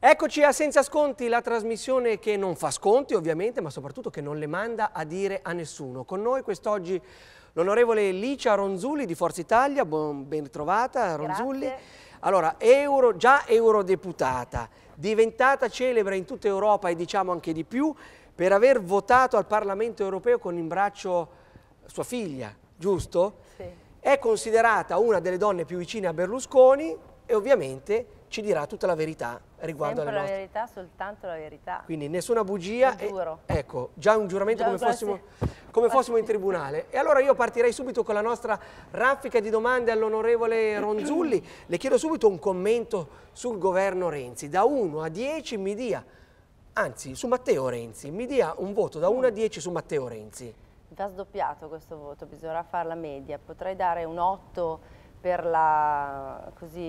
Eccoci a Senza Sconti, la trasmissione che non fa sconti ovviamente, ma soprattutto che non le manda a dire a nessuno. Con noi quest'oggi l'onorevole Licia Ronzulli di Forza Italia, ben ritrovata Ronzulli. Grazie. Allora, già eurodeputata, diventata celebre in tutta Europa e diciamo anche di più, per aver votato al Parlamento europeo con in braccio sua figlia, giusto? Sì. È considerata una delle donne più vicine a Berlusconi e ovviamente ci dirà tutta la verità riguardo alle Sempre nostre... la verità, soltanto la verità. Quindi nessuna bugia. Lo giuro. Ecco, già un giuramento Già come fossimo in tribunale. E allora io partirei subito con la nostra raffica di domande all'onorevole Ronzulli. Le chiedo subito un commento sul governo Renzi. Da 1 a 10 mi dia, anzi su Matteo Renzi, mi dia un voto da 1 a 10 su Matteo Renzi. Va sdoppiato questo voto, bisognerà fare la media. Potrei dare un 8 per la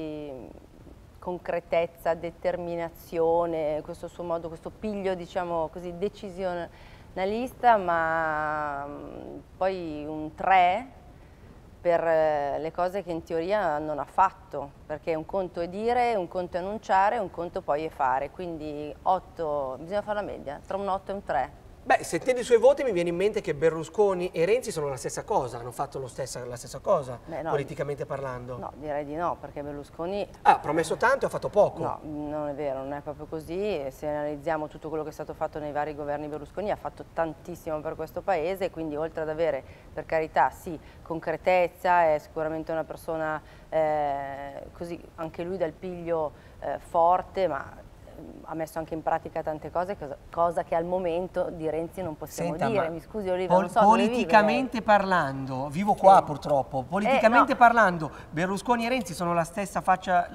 concretezza, determinazione, questo suo modo, questo piglio, diciamo così, decisionalista, ma poi un 3 per le cose che in teoria non ha fatto, perché un conto è dire, un conto è annunciare, un conto poi è fare, quindi 8, bisogna fare la media, tra un 8 e un 3. Beh, sentendo i suoi voti mi viene in mente che Berlusconi e Renzi sono la stessa cosa, hanno fatto la stessa cosa, Beh, no, politicamente parlando. No, direi di no, perché Berlusconi... Ha promesso tanto e ha fatto poco. No, non è vero, non è proprio così. Se analizziamo tutto quello che è stato fatto nei vari governi Berlusconi, ha fatto tantissimo per questo Paese, quindi oltre ad avere, per carità, sì, concretezza, è sicuramente una persona così, anche lui dal piglio forte, ma ha messo anche in pratica tante cose, cosa che al momento di Renzi non possiamo Senta, dire. Mi scusi Oliva, non so politicamente parlando, vivo qua purtroppo, politicamente parlando, Berlusconi e Renzi sono la stessa faccia,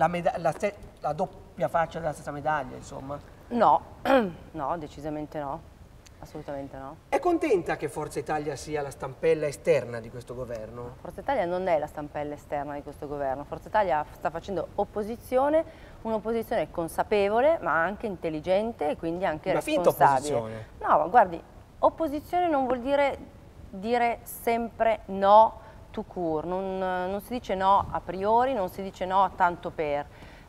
la doppia faccia della stessa medaglia, insomma? No, no, decisamente no, assolutamente no. È contenta che Forza Italia sia la stampella esterna di questo governo? Forza Italia non è la stampella esterna di questo governo, Forza Italia sta facendo opposizione, un'opposizione consapevole ma anche intelligente e quindi anche responsabile. Finta opposizione? No, ma guardi, opposizione non vuol dire sempre no tout court, non si dice no a priori, non si dice no tanto per.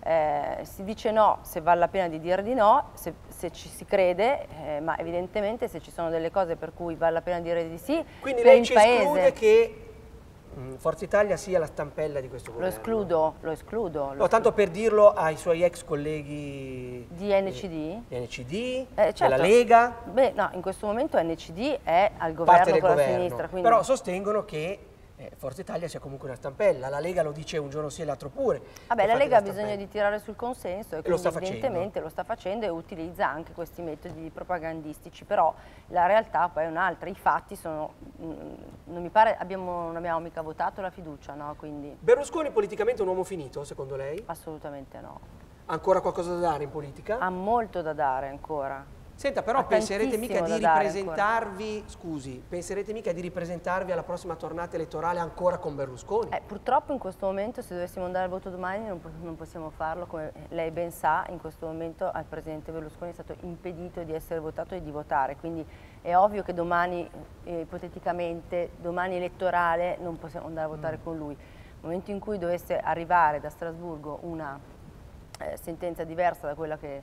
Si dice no se vale la pena di dire di no, se ci si crede, ma evidentemente se ci sono delle cose per cui vale la pena dire di sì. Quindi per lei il ci paese, esclude che Forza Italia sia la stampella di questo governo? lo escludo. No, tanto per dirlo ai suoi ex colleghi Di NCD? di NCD, Certo. della Lega. Beh, no, in questo momento NCD è al governo con la sinistra. Quindi... Però sostengono che Forza Italia sia comunque una stampella, la Lega lo dice un giorno sì e l'altro pure. Vabbè, la Lega ha bisogno di tirare sul consenso e quindi evidentemente lo sta facendo e utilizza anche questi metodi propagandistici, però la realtà poi è un'altra, i fatti sono, non mi pare, non abbiamo mica votato la fiducia, no? Quindi... Berlusconi politicamente è un uomo finito, secondo lei? Assolutamente no. Ancora qualcosa da dare in politica? Ha molto da dare ancora. Senta, però penserete mica di ripresentarvi, penserete mica di ripresentarvi alla prossima tornata elettorale ancora con Berlusconi? Purtroppo in questo momento, se dovessimo andare al voto domani, non possiamo farlo, come lei ben sa, in questo momento al Presidente Berlusconi è stato impedito di essere votato e di votare, quindi è ovvio che domani, ipoteticamente, domani elettorale, non possiamo andare a votare con lui. Nel momento in cui dovesse arrivare da Strasburgo una sentenza diversa da quella che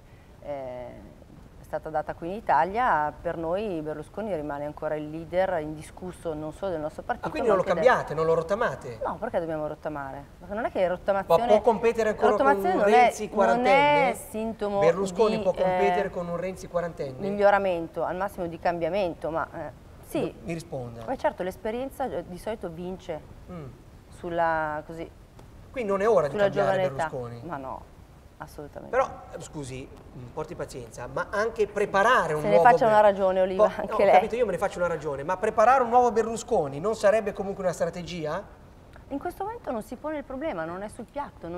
è stata data qui in Italia, per noi Berlusconi rimane ancora il leader indiscusso non solo del nostro partito. Ah, quindi non lo cambiate, non lo rottamate? No, perché dobbiamo rottamare? Perché non è che rottamazione... Ma può competere ancora con un Renzi quarantenne? Non è sintomo Berlusconi di, può competere con un Renzi quarantenne? Miglioramento, al massimo di cambiamento, ma sì. Mi risponda. Ma certo, l'esperienza di solito vince sulla, così... Quindi non è ora di cambiare giovanetà. Berlusconi? Ma no. Assolutamente. Però, scusi, porti pazienza, ma anche preparare un nuovo... Se ne faccia una ragione, Oliva, anche lei. Ho capito, io me ne faccio una ragione, ma preparare un nuovo Berlusconi non sarebbe comunque una strategia? In questo momento non si pone il problema, non è sul piatto,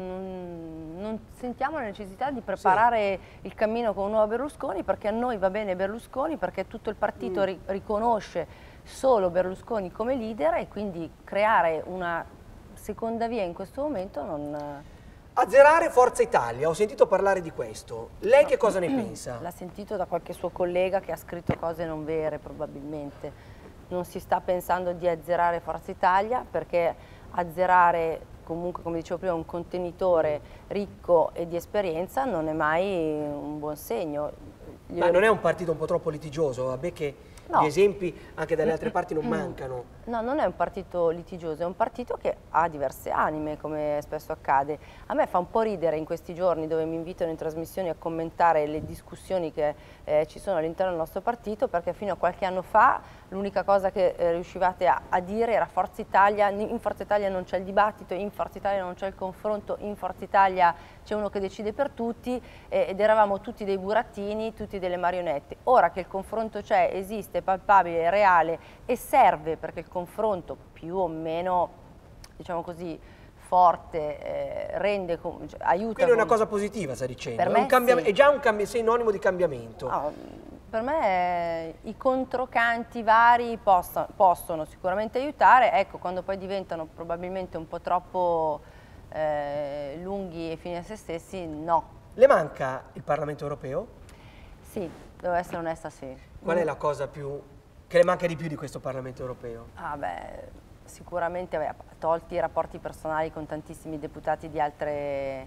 non sentiamo la necessità di preparare il cammino con un nuovo Berlusconi, perché a noi va bene Berlusconi, perché tutto il partito riconosce solo Berlusconi come leader e quindi creare una seconda via in questo momento non... Azzerare Forza Italia, ho sentito parlare di questo. Lei che cosa ne pensa? L'ha sentito da qualche suo collega che ha scritto cose non vere probabilmente. Non si sta pensando di azzerare Forza Italia perché azzerare comunque, come dicevo prima, un contenitore ricco e di esperienza non è mai un buon segno. Ma non è un partito un po' troppo litigioso? Vabbè che No. gli esempi anche dalle altre parti non mancano. No, non è un partito litigioso, è un partito che ha diverse anime, come spesso accade. A me fa un po' ridere in questi giorni dove mi invitano in trasmissioni a commentare le discussioni che ci sono all'interno del nostro partito, perché fino a qualche anno fa l'unica cosa che riuscivate a dire era Forza Italia, in Forza Italia non c'è il dibattito, in Forza Italia non c'è il confronto, in Forza Italia c'è uno che decide per tutti, ed eravamo tutti dei burattini, tutti delle marionette. Ora che il confronto c'è, esiste, è palpabile, è reale e serve, perché il confronto più o meno, diciamo così, forte, rende, cioè, aiuta. Quindi è una cosa positiva, sta dicendo? Per me sì. È già un sinonimo di cambiamento. No, per me i controcanti vari possono sicuramente aiutare, ecco, quando poi diventano probabilmente un po' troppo lunghi e fini a se stessi, no. Le manca il Parlamento europeo? Sì, devo essere onesta, sì. Qual è la cosa che le manca di più di questo Parlamento europeo? Ah beh, sicuramente, tolti i rapporti personali con tantissimi deputati di altre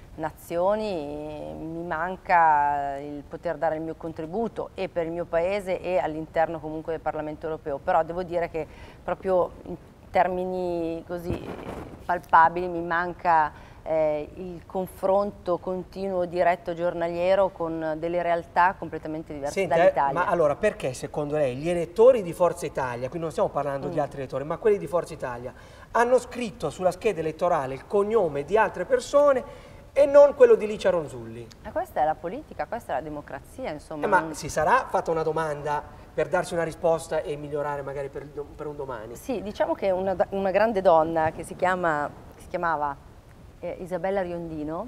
nazioni, mi manca il poter dare il mio contributo e per il mio paese e all'interno comunque del Parlamento europeo, però devo dire che proprio in termini così palpabili mi manca il confronto continuo, diretto, giornaliero con delle realtà completamente diverse dall'Italia. Ma allora perché secondo lei gli elettori di Forza Italia, qui non stiamo parlando di altri elettori, ma quelli di Forza Italia, hanno scritto sulla scheda elettorale il cognome di altre persone e non quello di Licia Ronzulli? Questa è la politica, questa è la democrazia, insomma. Ma si sarà fatta una domanda per darsi una risposta e migliorare magari per un domani? Sì, diciamo che una grande donna che si chiamava Isabella Riondino,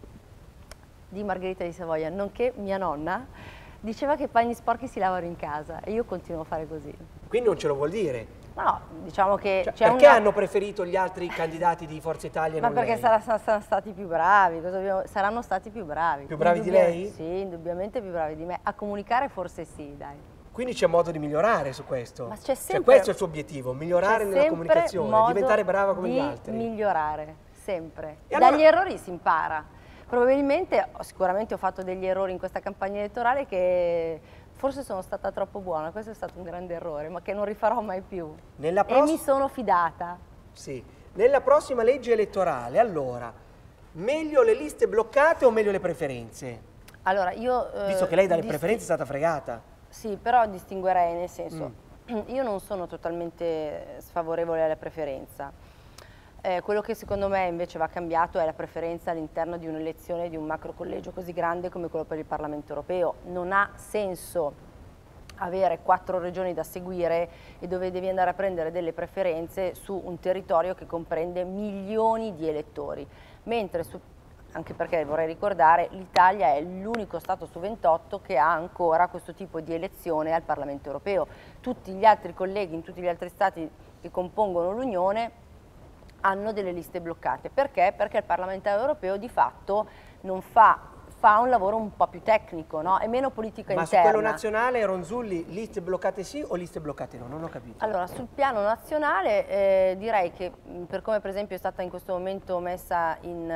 di Margherita di Savoia, nonché mia nonna, diceva che i panni sporchi si lavano in casa e io continuo a fare così. Quindi non ce lo vuol dire? No, diciamo che cioè, perché hanno preferito gli altri candidati di Forza Italia? Ma perché saranno stati più bravi, saranno stati più bravi. Più bravi di lei? Sì, indubbiamente più bravi di me. A comunicare forse sì, dai. Quindi c'è modo di migliorare su questo? Ma c'è sempre, cioè, questo è il suo obiettivo, migliorare nella comunicazione, diventare brava come gli altri? Migliorare, sempre. E Dagli allora... errori si impara. Probabilmente, sicuramente ho fatto degli errori in questa campagna elettorale che forse sono stata troppo buona, questo è stato un grande errore, ma che non rifarò mai più. E mi sono fidata. Sì. Nella prossima legge elettorale, allora, meglio le liste bloccate o meglio le preferenze? Allora, io... Visto che lei dalle preferenze è stata fregata. Sì, però distinguerei, nel senso, io non sono totalmente sfavorevole alla preferenza. Quello che secondo me invece va cambiato è la preferenza all'interno di un'elezione di un macro collegio così grande come quello per il Parlamento europeo. Non ha senso avere 4 regioni da seguire e dove devi andare a prendere delle preferenze su un territorio che comprende milioni di elettori, mentre anche perché vorrei ricordare l'Italia è l'unico Stato su 28 che ha ancora questo tipo di elezione al Parlamento europeo. Tutti gli altri colleghi in tutti gli altri Stati che compongono l'Unione hanno delle liste bloccate. Perché? Perché il parlamentare europeo di fatto non fa un lavoro un po' più tecnico, no? È meno politica interna. Ma su quello nazionale, Ronzulli, liste bloccate sì o liste bloccate no? Non ho capito. Allora, sul piano nazionale direi che per come per esempio è stata in questo momento messa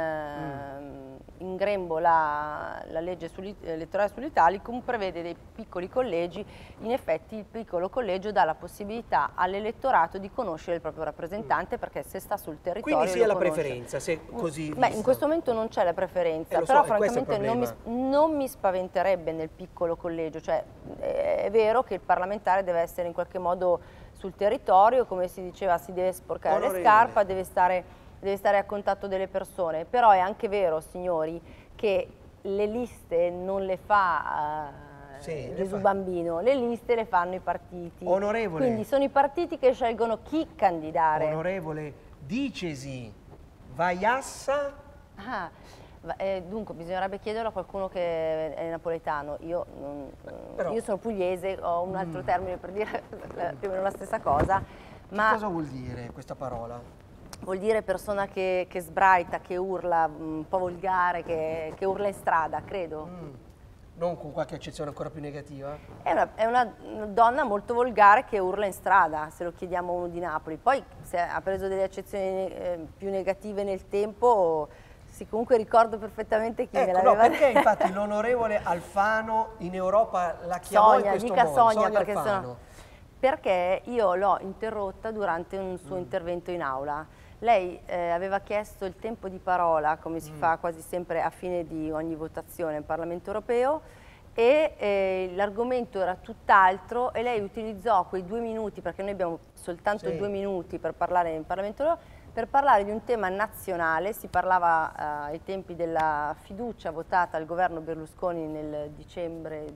in grembo la legge elettorale sull'Italicum, prevede dei piccoli collegi. In effetti il piccolo collegio dà la possibilità all'elettorato di conoscere il proprio rappresentante, perché se sta sul territorio quindi sia la conosce. Preferenza, se così Beh, in questo momento non c'è la preferenza, lo però so, francamente non mi spaventerebbe nel piccolo collegio, cioè è vero che il parlamentare deve essere in qualche modo sul territorio, come si diceva, si deve sporcare le scarpe, deve stare a contatto delle persone, però è anche vero, signori, che le liste non le fa Gesù Bambino, le liste le fanno i partiti. Onorevole. Quindi sono i partiti che scelgono chi candidare. Onorevole, dicesi, Vaiassa? Dunque bisognerebbe chiederlo a qualcuno che è napoletano. Io sono pugliese, ho un altro termine per dire più o meno la stessa cosa. Ma cosa vuol dire questa parola? Vuol dire persona che sbraita, che urla, un po' volgare, che urla in strada, credo. non con qualche accezione ancora più negativa? È una donna molto volgare che urla in strada, se lo chiediamo a uno di Napoli. Poi se ha preso delle accezioni più negative nel tempo, sì, comunque ricordo perfettamente chi me Ecco, no, l'aveva perché infatti l'onorevole Alfano in Europa la chiamò Sonia, in questo mica modo? Sonia, perché Alfano. perché io l'ho interrotta durante un suo intervento in aula. Lei aveva chiesto il tempo di parola, come si fa quasi sempre a fine di ogni votazione al Parlamento europeo, e l'argomento era tutt'altro e lei utilizzò quei 2 minuti, perché noi abbiamo soltanto 2 minuti per parlare in Parlamento europeo, per parlare di un tema nazionale. Si parlava ai tempi della fiducia votata al governo Berlusconi nel dicembre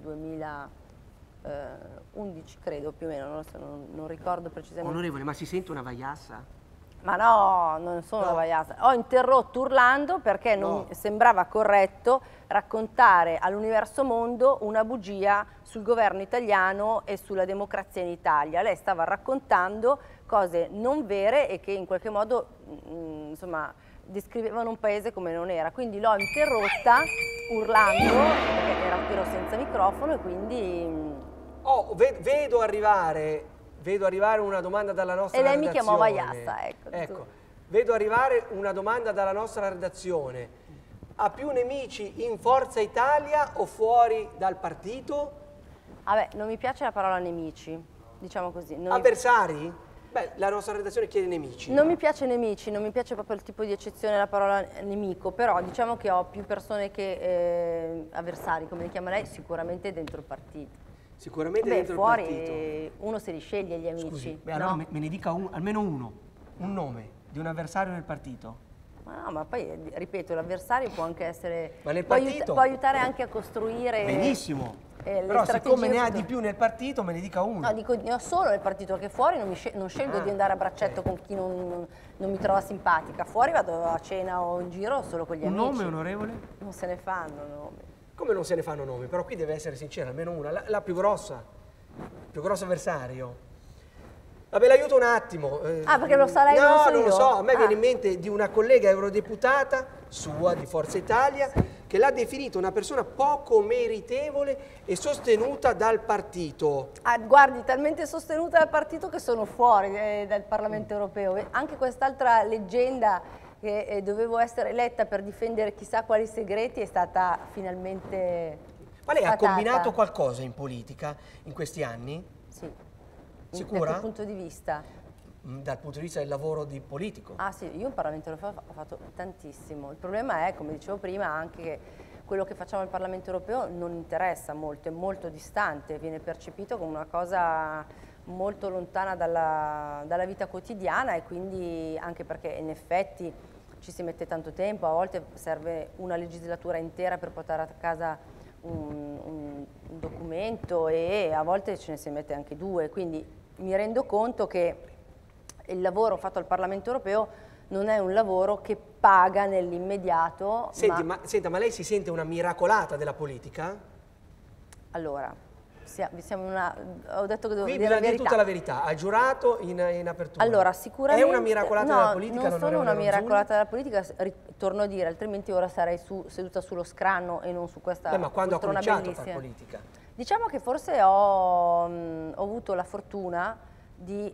2011, credo, più o meno, non ricordo precisamente. Onorevole, ma si sente una vaiassa? Ma no, non sono una vaiasa. Ho interrotto urlando perché non sembrava corretto raccontare all'universo mondo una bugia sul governo italiano e sulla democrazia in Italia. Lei stava raccontando cose non vere e che in qualche modo insomma, descrivevano un paese come non era. Quindi l'ho interrotta urlando, perché ero senza microfono e quindi... Vedo arrivare una domanda dalla nostra redazione. E lei redazione. mi chiamò vaiassa, Ecco, vedo arrivare una domanda dalla nostra redazione. Ha più nemici in Forza Italia o fuori dal partito? Vabbè, non mi piace la parola nemici, diciamo così. Avversari? Beh, la nostra redazione chiede nemici. Non mi piace nemici, non mi piace proprio il tipo di accezione della parola nemico, però diciamo che ho più persone che avversari, come li chiama lei, sicuramente dentro il partito. Sicuramente dentro fuori il partito. Uno se li sceglie gli amici. Scusi, allora me ne dica almeno uno, un nome di un avversario nel partito. Ma no, ma poi, ripeto, l'avversario può anche essere... Ma nel partito? Può aiutare anche a costruire... Benissimo. Però siccome ne ha di più nel partito, me ne dica uno. No, dico, ne ho solo nel partito, perché fuori non scelgo di andare a braccetto con chi non mi trova simpatica. Fuori vado a cena o in giro solo con gli amici. Un nome, onorevole? Non se ne fanno nomi. Come non se ne fanno nomi? Però qui deve essere sincera, almeno una. La più grosso avversario. Vabbè, l'aiuto un attimo. Perché lo sa lei? No, non lo io? so. A me viene in mente di una collega eurodeputata, sua, di Forza Italia, che l'ha definita una persona poco meritevole e sostenuta dal partito. Guardi, talmente sostenuta dal partito che sono fuori dal Parlamento europeo. Anche quest'altra leggenda che dovevo essere eletta per difendere chissà quali segreti è stata finalmente Ma lei sfatata. ha combinato qualcosa in politica in questi anni? Sì. Sicura? Da che punto di vista? Dal punto di vista del lavoro di politico? Ah sì, io in Parlamento europeo ho fatto tantissimo. Il problema è, come dicevo prima, anche che quello che facciamo al Parlamento europeo non interessa molto, è molto distante, viene percepito come una cosa molto lontana dalla vita quotidiana, e quindi anche perché in effetti ci si mette tanto tempo, a volte serve una legislatura intera per portare a casa un documento, e a volte ce ne si mette anche 2, quindi mi rendo conto che il lavoro fatto al Parlamento europeo non è un lavoro che paga nell'immediato. Senta, ma lei si sente una miracolata della politica? Allora, ho detto che devo Qui dire la bisogna dire verità. tutta la verità, ha giurato in apertura. Allora, sicuramente... È una miracolata della politica? No, non sono una miracolata della politica, torno a dire, altrimenti ora sarei seduta sullo scranno e non su questa ma quando ha poltrona cominciato a bellissima. fare politica? Diciamo che forse ho avuto la fortuna di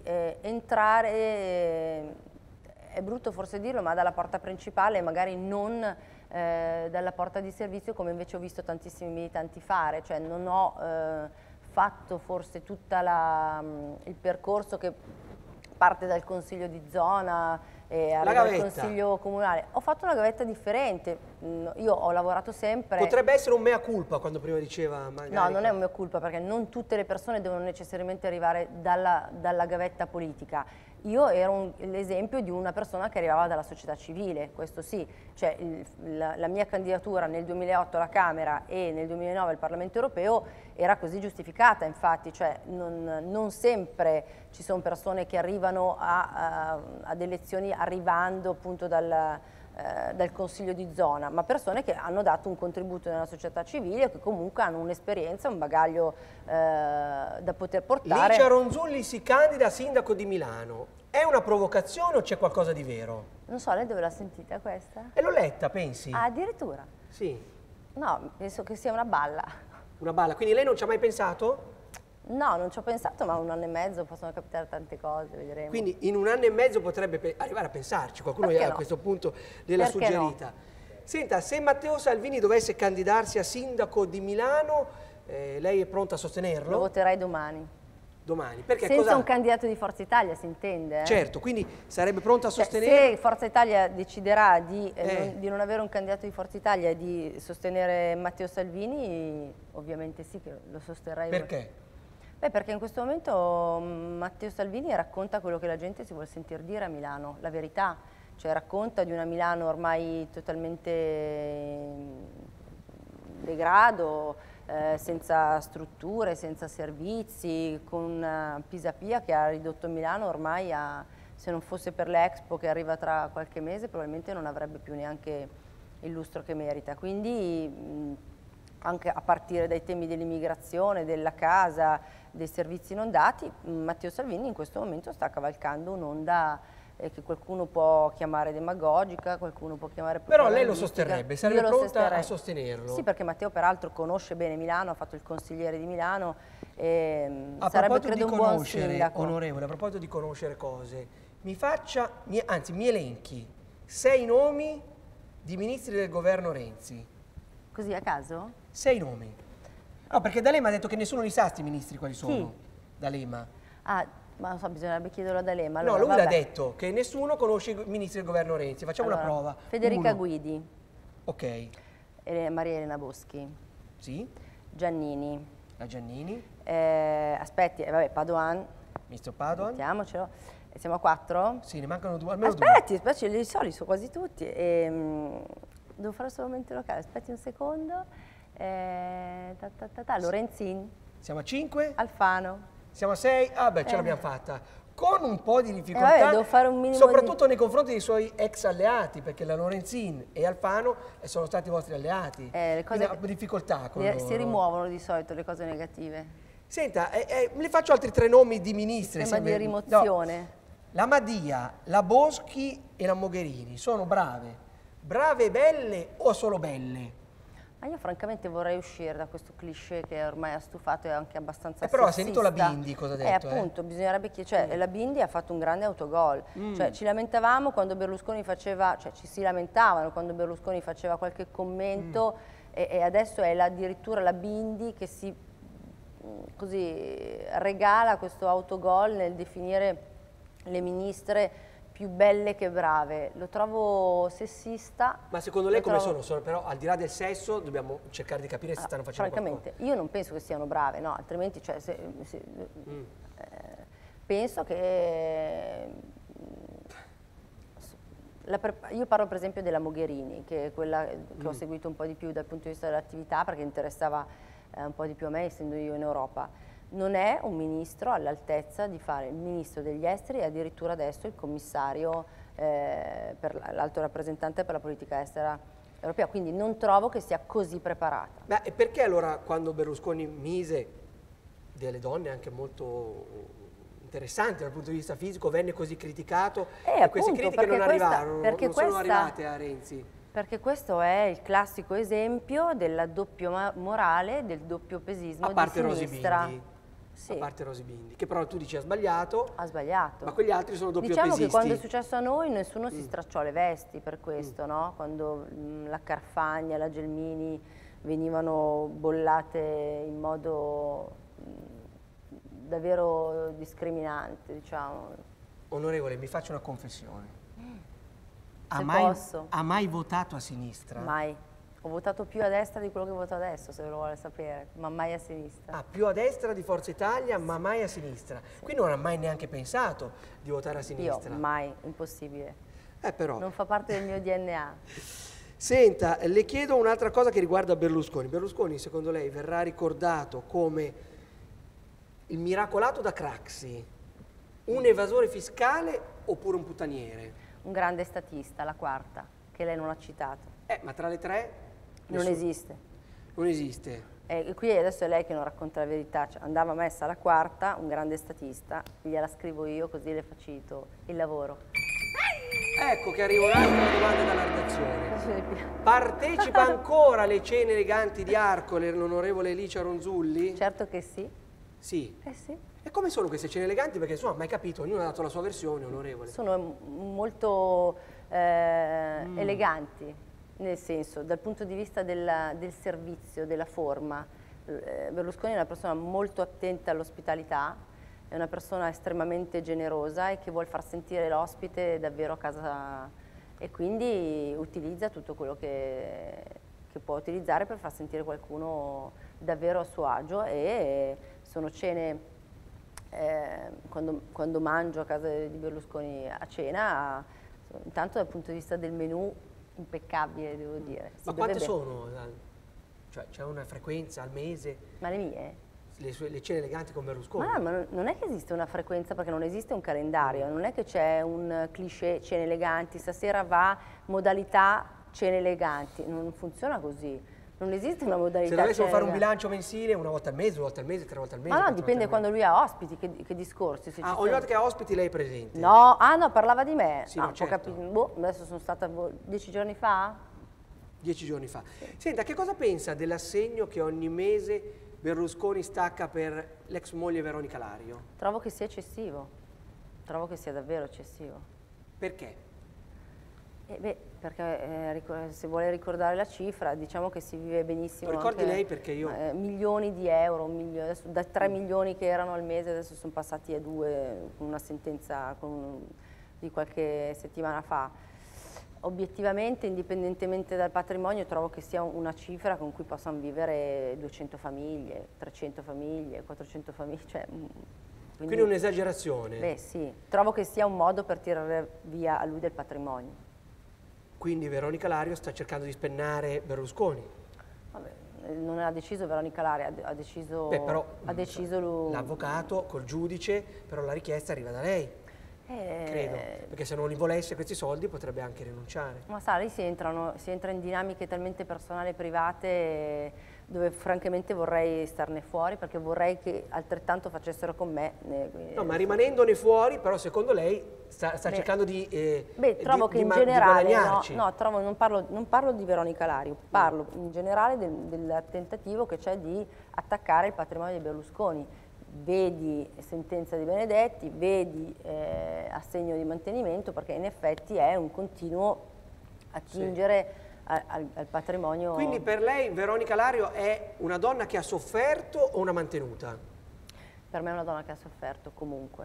entrare, è brutto forse dirlo, ma dalla porta principale, magari non dalla porta di servizio, come invece ho visto tantissimi militanti fare, cioè non ho fatto forse tutto il percorso che parte dal consiglio di zona e arriva al consiglio comunale. Ho fatto una gavetta differente, io ho lavorato sempre... Potrebbe essere un mea culpa, quando prima diceva magari... No, non è un mea culpa, perché non tutte le persone devono necessariamente arrivare dalla gavetta politica. Io ero l'esempio di una persona che arrivava dalla società civile, questo sì, cioè la mia candidatura nel 2008 alla Camera e nel 2009 al Parlamento europeo era così giustificata, infatti, cioè non sempre ci sono persone che arrivano ad elezioni arrivando appunto dal Consiglio di zona, ma persone che hanno dato un contributo nella società civile e che comunque hanno un'esperienza, un bagaglio da poter portare. Licia Ronzulli si candida a sindaco di Milano. È una provocazione o c'è qualcosa di vero? Non so, lei dove l'ha sentita questa? E l'ho letta, pensi? Ah, addirittura? Sì. No, penso che sia una balla. Una balla. Quindi lei non ci ha mai pensato? No, non ci ho pensato, ma 1 anno e mezzo possono capitare tante cose, vedremo. Quindi in 1 anno e mezzo potrebbe arrivare a pensarci, qualcuno Perché a no? questo punto gliel'ha Perché suggerita. Senta, se Matteo Salvini dovesse candidarsi a sindaco di Milano, lei è pronta a sostenerlo? Lo voterai domani. Domani. Perché Senza cosa... un candidato di Forza Italia, si intende? Certo, quindi sarebbe pronta a Cioè, sostenere... se Forza Italia deciderà di non avere un candidato di Forza Italia e di sostenere Matteo Salvini, ovviamente sì che lo sosterrei. Perché? Beh, perché in questo momento Matteo Salvini racconta quello che la gente si vuole sentir dire a Milano, la verità, cioè racconta di una Milano ormai totalmente in degrado, senza strutture, senza servizi, con Pisapia che ha ridotto Milano ormai a, se non fosse per l'Expo che arriva tra qualche mese, probabilmente non avrebbe più neanche il lustro che merita. Quindi anche a partire dai temi dell'immigrazione, della casa, dei servizi non dati, Matteo Salvini in questo momento sta cavalcando un'onda che qualcuno può chiamare demagogica, qualcuno può chiamare Però lei lo sosterrebbe, sarebbe pronta a sostenerlo? Sì, perché Matteo peraltro conosce bene Milano, ha fatto il consigliere di Milano e a sarebbe credo un buon sindaco. Onorevole, a proposito di conoscere cose, mi faccia, anzi mi elenchi 6 nomi di ministri del governo Renzi. Così a caso? 6 nomi. No, perché D'Alema ha detto che nessuno li sa sti ministri quali sono. Chi? D'Alema. Ah, ma non so, bisognerebbe chiederlo a D'Alema. No, Allora, lui l'ha vabbè. detto che nessuno conosce i ministri del governo Renzi. Facciamo Allora, una prova. Federica 1. Guidi, Ok. Maria Elena Boschi, Sì. Giannini, La Giannini. aspetti, vabbè, Padoan, Ministro Padoan. mettiamocelo, siamo a 4? Sì, ne mancano 2, almeno 2. Aspetti, li so quasi tutti. Devo fare solamente locale, aspetti un secondo. Lorenzin, Siamo a 5. Alfano. Siamo a 6. Ah beh, ce l'abbiamo fatta. Con un po' di difficoltà, vabbè, devo fare un minimo soprattutto nei confronti dei suoi ex alleati, perché la Lorenzin e Alfano sono stati i vostri alleati. Le cose ha difficoltà con loro. si rimuovono di solito le cose negative. Senta, le faccio altri 3 nomi di ministri. Tema di rimozione. No, la Madia, la Boschi e la Mogherini sono brave. Brave e belle o solo belle? Ma io francamente vorrei uscire da questo cliché che ormai ha stufato e anche abbastanza però ha sessista. sentito la Bindi cosa ha detto? Appunto, bisognerebbe chiedere, cioè la Bindi ha fatto un grande autogol, cioè ci lamentavamo quando Berlusconi faceva, cioè ci si lamentavano quando Berlusconi faceva qualche commento e adesso è addirittura la Bindi che si così regala questo autogol nel definire le ministre più belle che brave. Lo trovo sessista. Ma secondo lei come sono? Però al di là del sesso dobbiamo cercare di capire se stanno facendo francamente, io non penso che siano brave, no, altrimenti cioè, penso che io parlo per esempio della Mogherini, che è quella che ho seguito un po' di più dal punto di vista dell'attività perché interessava un po' di più a me essendo io in Europa. Non è un ministro all'altezza di fare il ministro degli esteri e addirittura adesso il commissario per l'alto rappresentante per la politica estera europea, quindi non trovo che sia così preparata. Beh, e perché allora quando Berlusconi mise delle donne anche molto interessanti dal punto di vista fisico venne così criticato e queste critiche non arrivarono, non sono arrivate a Renzi? Perché questo è il classico esempio della doppia morale, del doppio pesismo di sinistra. Rosy Bindi. Sì. A parte Rosy Bindi, che però tu dici ha sbagliato. Ha sbagliato. Ma quegli altri sono doppio diciamo pesisti. Che quando è successo a noi nessuno si stracciò le vesti per questo, no? Quando la Carfagna, la Gelmini venivano bollate in modo davvero discriminante, diciamo. Onorevole, mi faccio una confessione. Posso? Ha mai votato a sinistra? Mai. Ho votato più a destra di quello che voto adesso, se lo vuole sapere, ma mai a sinistra. Ah, più a destra di Forza Italia, ma mai a sinistra. Sì. Quindi non ha mai neanche pensato di votare a sinistra. Io mai, impossibile. Però. Non fa parte del mio DNA. Senta, le chiedo un'altra cosa che riguarda Berlusconi. Berlusconi, secondo lei, verrà ricordato come il miracolato da Craxi, un evasore fiscale oppure un puttaniere? Un grande statista, la quarta, che lei non ha citato. Ma tra le 3? Non esiste. Non esiste. Qui adesso è lei che non racconta la verità, cioè, andava messa la quarta, un grande statista, gliela scrivo io così le facilito il lavoro. Ecco che arriva un'altra domanda dalla redazione. Partecipa ancora alle cene eleganti di Arcole l'onorevole Licia Ronzulli? Certo che sì. Sì. Sì. E come sono queste cene eleganti? Perché insomma, mai capito, ognuno ha dato la sua versione, onorevole. Sono molto eleganti, nel senso, dal punto di vista del servizio, della forma. Berlusconi è una persona molto attenta all'ospitalità, è una persona estremamente generosa e che vuol far sentire l'ospite davvero a casa, e quindi utilizza tutto quello che può utilizzare per far sentire qualcuno davvero a suo agio, e sono cene, quando mangio a casa di Berlusconi a cena, intanto dal punto di vista del menù impeccabile, devo dire. Ma quante sono? Cioè c'è una frequenza al mese? Ma le mie? Le cene eleganti con Berlusconi? Ma non è che esiste una frequenza, perché non esiste un calendario, non è che c'è un cliché cene eleganti, stasera va modalità cene eleganti, non funziona così. Non esiste una modalità. Se dovessimo fare un bilancio mensile, una volta al mese, 2 volte al mese, 3 volte al mese? Ma no, dipende quando lui ha ospiti, che discorsi. Se ogni volta che ha ospiti lei è presente? No, no, parlava di me. Sì, no, certo. Adesso sono stata 10 giorni fa? 10 giorni fa. Senta, che cosa pensa dell'assegno che ogni mese Berlusconi stacca per l'ex moglie Veronica Lario? Trovo che sia eccessivo, trovo che sia davvero eccessivo. Perché? Perché se vuole ricordare la cifra, diciamo che si vive benissimo. Lo ricordi anche, lei, perché io... milioni di euro, adesso, da 3 milioni che erano al mese adesso sono passati a 2, con una sentenza di qualche settimana fa. Obiettivamente, indipendentemente dal patrimonio, trovo che sia una cifra con cui possano vivere 200 famiglie, 300 famiglie, 400 famiglie. Cioè, quindi un'esagerazione? Beh sì, trovo che sia un modo per tirare via a lui del patrimonio. Quindi Veronica Lario sta cercando di spennare Berlusconi? Vabbè, non ha deciso Veronica Lario, ha deciso, l'avvocato col giudice, però la richiesta arriva da lei. Credo, perché se non li volesse questi soldi potrebbe anche rinunciare. Ma sa, lì si entra in dinamiche talmente personali e private, dove francamente vorrei starne fuori, perché vorrei che altrettanto facessero con me. No, ma rimanendone fuori, però secondo lei sta cercando di trovo che in generale, non parlo di Veronica Lario, parlo in generale del tentativo che c'è di attaccare il patrimonio di Berlusconi. Vedi sentenza di Benedetti, vedi assegno di mantenimento, perché in effetti è un continuo attingere al patrimonio. Quindi per lei Veronica Lario è una donna che ha sofferto o una mantenuta? Per me è una donna che ha sofferto comunque.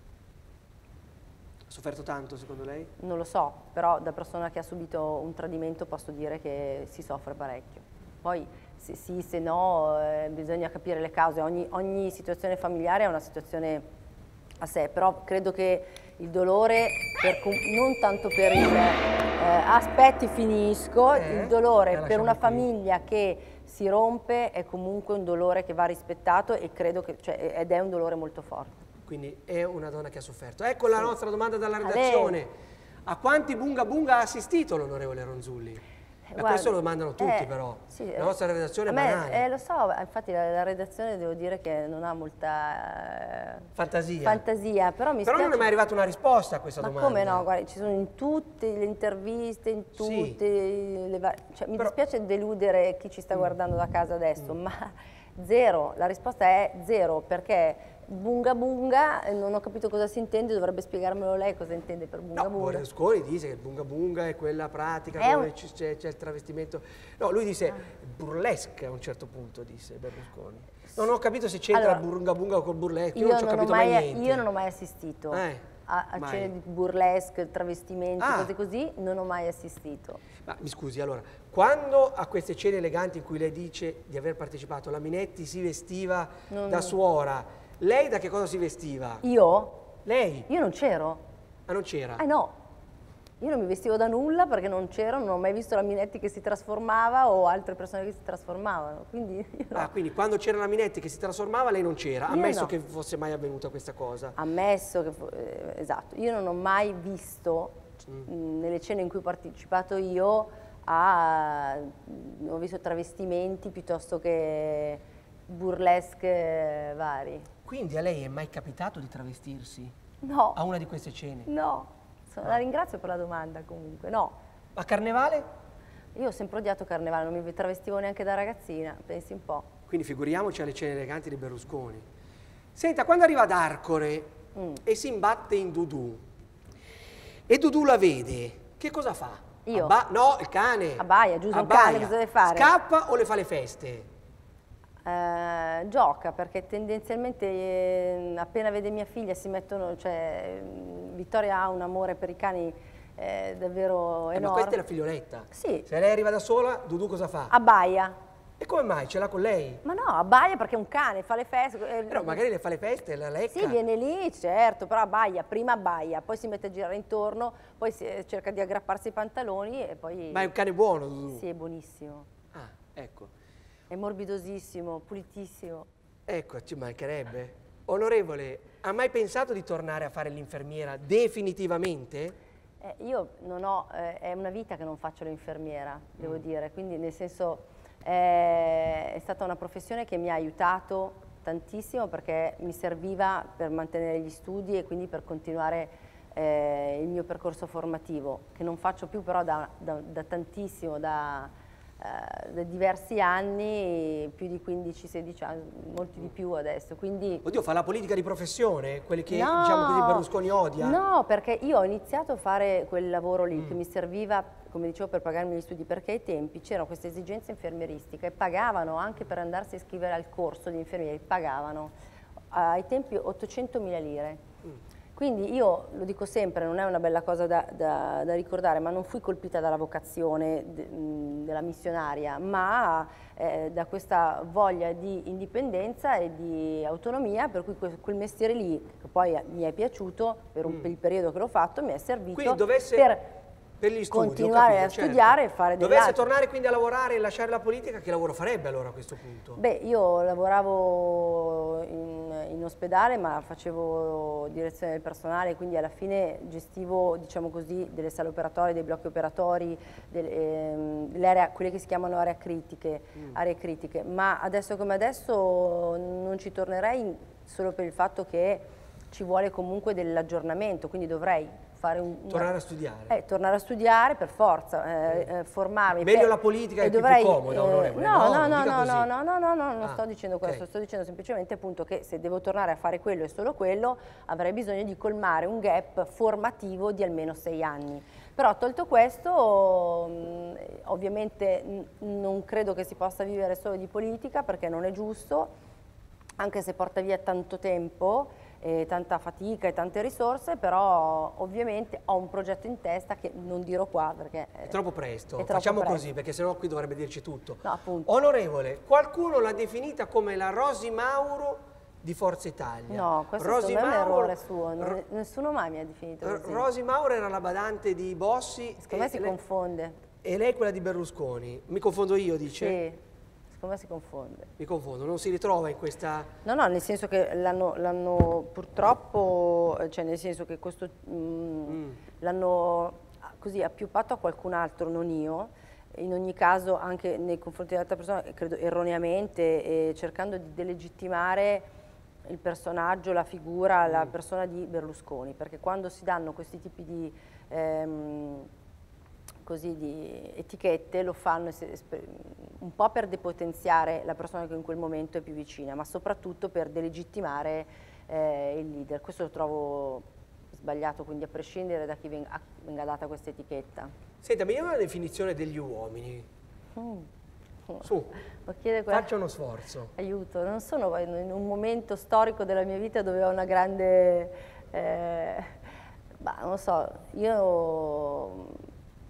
Ha sofferto tanto secondo lei? Non lo so, però da persona che ha subito un tradimento posso dire che si soffre parecchio. Poi se sì, se no, bisogna capire le cause. Ogni situazione familiare è una situazione a sé, però credo che il dolore, non tanto per il... aspetti, finisco, il dolore per una famiglia che si rompe è comunque un dolore che va rispettato, e credo che, ed è un dolore molto forte. Quindi è una donna che ha sofferto. Ecco la nostra domanda dalla redazione. A quanti bunga bunga ha assistito l'onorevole Ronzulli? Guarda, questo lo domandano tutti però, sì, la nostra redazione è banale. Lo so, infatti la redazione devo dire che non ha molta fantasia, però mi spiace. Non è mai arrivata una risposta a questa domanda. Ma come no? Guarda, ci sono in tutte le interviste, in tutte mi dispiace deludere chi ci sta guardando da casa adesso, ma zero, la risposta è zero, perché bunga bunga, non ho capito cosa si intende, dovrebbe spiegarmelo lei cosa intende per bunga bunga. Berlusconi dice che il bunga bunga è quella pratica dove c'è il travestimento. No, lui dice burlesque a un certo punto, disse Berlusconi. Non ho capito se c'entra il bunga bunga col burlesque, io non ci ho capito mai niente. Io non ho mai assistito a cene di burlesque, travestimenti, cose così, non ho mai assistito. Ma mi scusi, allora, quando a queste cene eleganti in cui lei dice di aver partecipato, la Minetti si vestiva da suora, lei da che cosa si vestiva? Io? Lei? Io non c'ero. Ah, non c'era? No. Io non mi vestivo da nulla perché non c'ero, non ho mai visto la Minetti che si trasformava o altre persone che si trasformavano. Quindi no. Quindi quando c'era la Minetti che si trasformava lei non c'era, ammesso che fosse mai avvenuta questa cosa? Ammesso che esatto. Io non ho mai visto, nelle cene in cui ho partecipato io, ho visto travestimenti piuttosto che burlesque vari. Quindi a lei è mai capitato di travestirsi? No. A una di queste cene? No. La ringrazio per la domanda comunque, no. A Carnevale? Io ho sempre odiato Carnevale, non mi travestivo neanche da ragazzina, pensi un po'. Quindi figuriamoci alle cene eleganti di Berlusconi. Senta, quando arriva ad Arcore e si imbatte in Dudù, e Dudù la vede, che cosa fa? Io? No, il cane. Abbaia, giusto, un Abbaia. cane, cosa deve fare? Scappa o le fa le feste? Gioca, perché tendenzialmente appena vede mia figlia si mettono, cioè Vittoria ha un amore per i cani davvero enorme. Ma questa è la figlioletta? Sì. Se lei arriva da sola, Dudù cosa fa? Abbaia. E come mai? Ce l'ha con lei? Ma no, abbaia perché è un cane, fa le feste. Però magari le fa le feste, la lecca. Sì, viene lì, certo, però abbaia, prima abbaia, poi si mette a girare intorno, poi cerca di aggrapparsi i pantaloni e poi... Ma è un cane buono, Dudù? Sì, è buonissimo. Ah, ecco. È morbidosissimo, pulitissimo. Ecco, ci mancherebbe. Onorevole, ha mai pensato di tornare a fare l'infermiera definitivamente? Io non ho, è una vita che non faccio l'infermiera, devo dire, quindi nel senso è stata una professione che mi ha aiutato tantissimo perché mi serviva per mantenere gli studi e quindi per continuare il mio percorso formativo, che non faccio più però da tantissimo, da diversi anni, più di 15-16 anni, molti di più adesso, quindi... Oddio, fa la politica di professione? Quelli che, diciamo così, Berlusconi odia? No, perché io ho iniziato a fare quel lavoro lì che mi serviva, come dicevo, per pagarmi gli studi, perché ai tempi c'erano queste esigenze infermieristica e pagavano anche per andarsi a iscrivere al corso di infermieri, pagavano ai tempi 800.000 lire. Quindi io, lo dico sempre, non è una bella cosa da ricordare, ma non fui colpita dalla vocazione della missionaria, ma da questa voglia di indipendenza e di autonomia, per cui quel mestiere lì, che poi mi è piaciuto per il periodo che l'ho fatto, mi è servito per gli studi, continuare a studiare e fare degli altri. Dovesse tornare quindi a lavorare e lasciare la politica, che lavoro farebbe allora a questo punto? Beh, io lavoravo in ospedale, ma facevo direzione del personale, quindi alla fine gestivo, diciamo così, delle sale operatorie, dei blocchi operatori, quelle che si chiamano aree critiche, ma adesso come adesso non ci tornerei solo per il fatto che ci vuole comunque dell'aggiornamento, quindi dovrei fare tornare a studiare. Tornare a studiare per forza, formarmi. Meglio la politica è più comoda, onorevole. Non sto dicendo questo, sto dicendo semplicemente appunto che se devo tornare a fare quello e solo quello, avrei bisogno di colmare un gap formativo di almeno 6 anni. Però tolto questo, ovviamente non credo che si possa vivere solo di politica, perché non è giusto, anche se porta via tanto tempo, tanta fatica e tante risorse, però ovviamente ho un progetto in testa che non dirò qua perché è troppo presto. Facciamo così, perché sennò qui dovrebbe dirci tutto. No, appunto. Onorevole, qualcuno l'ha definita come la Rosy Mauro di Forza Italia. No, questo è un errore suo, nessuno mai mi ha definito così. Rosy Mauro era la badante di Bossi. Secondo me si confonde. E lei quella di Berlusconi. Mi confondo io, dice? Sì. Secondo me si confonde. Mi confondo, non si ritrova in questa... No, nel senso che l'hanno purtroppo, cioè nel senso che questo l'hanno così appiuppato a qualcun altro, non io. In ogni caso, anche nei confronti di altre persone, credo erroneamente, cercando di delegittimare il personaggio, la figura, la persona di Berlusconi, perché quando si danno questi tipi di... di etichette lo fanno un po' per depotenziare la persona che in quel momento è più vicina, ma soprattutto per delegittimare il leader. Questo lo trovo sbagliato, quindi a prescindere da chi venga data questa etichetta. Senta, mi diamo una definizione degli uomini. Su, faccia uno sforzo. Aiuto, non sono in un momento storico della mia vita dove ho una grande... non lo so, io...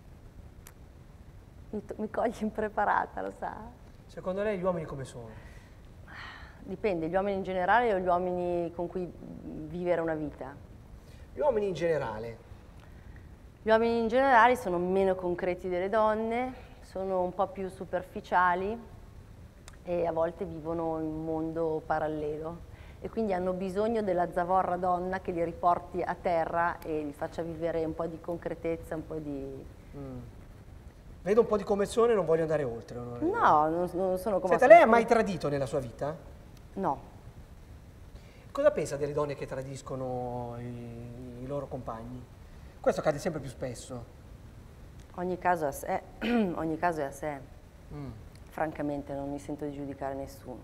Mi coglie impreparata, lo sa? Secondo lei gli uomini come sono? Dipende, gli uomini in generale o gli uomini con cui vivere una vita? Gli uomini in generale. Gli uomini in generale sono meno concreti delle donne, sono un po' più superficiali e a volte vivono in un mondo parallelo e quindi hanno bisogno della zavorra donna che li riporti a terra e li faccia vivere un po' di concretezza, un po' di... Vedo un po' di commozione e non voglio andare oltre. No, non sono commossa. Senta, lei ha mai tradito nella sua vita? No. Cosa pensa delle donne che tradiscono i loro compagni? Questo accade sempre più spesso. Ogni caso a sé, ogni caso è a sé. Francamente non mi sento di giudicare nessuno.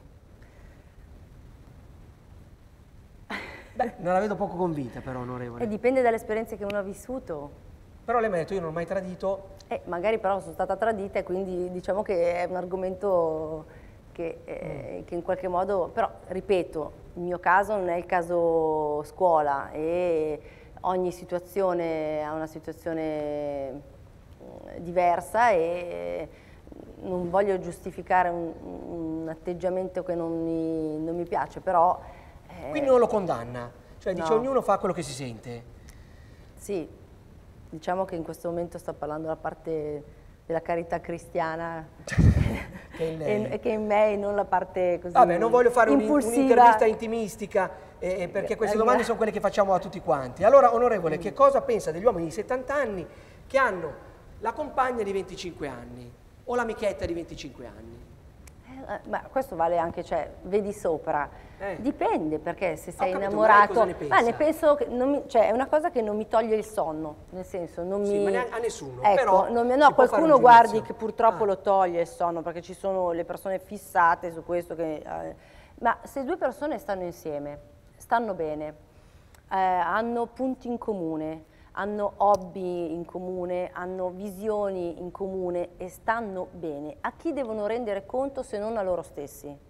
Beh, non la vedo poco convinta però, onorevole. Dipende dalle esperienze che uno ha vissuto. Però lei mi ha detto io non ho mai tradito. Magari però sono stata tradita e quindi diciamo che è un argomento che in qualche modo, però ripeto, il mio caso non è il caso scuola e ogni situazione ha una situazione diversa e non voglio giustificare un atteggiamento che non mi piace, però... Quindi non lo condanna? Cioè dice no. Ognuno fa quello che si sente? Sì, diciamo che in questo momento sto parlando della parte della carità cristiana Che in lei. e che in me e non la parte così Vabbè, non voglio fare impulsiva. un'intervista intimistica perché queste domande sono quelle che facciamo a tutti quanti. Allora, onorevole, che cosa pensa degli uomini di 70 anni che hanno la compagna di 25 anni o l'amichetta di 25 anni? Ma questo vale anche, cioè, vedi sopra. Dipende, perché se sei capito, innamorato... ma lei cosa ne pensa? ne penso che cioè, è una cosa che non mi toglie il sonno, nel senso, non Sì, mi... ma neanche a nessuno, Ecco, però no, si può fare un qualcuno guardi giudizio. che purtroppo lo toglie il sonno, perché ci sono le persone fissate su questo che... ma se due persone stanno insieme, stanno bene, hanno punti in comune, hanno hobby in comune, hanno visioni in comune e stanno bene, a chi devono rendere conto se non a loro stessi?